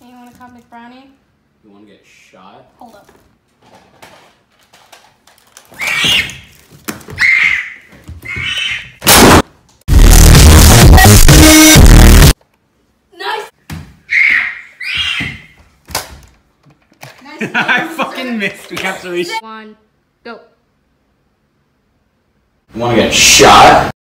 Hey, you want a cosmic brownie? You want to get shot? Hold up. Nice! Nice. I fucking missed. We have to reach. 1, go. You want to get shot?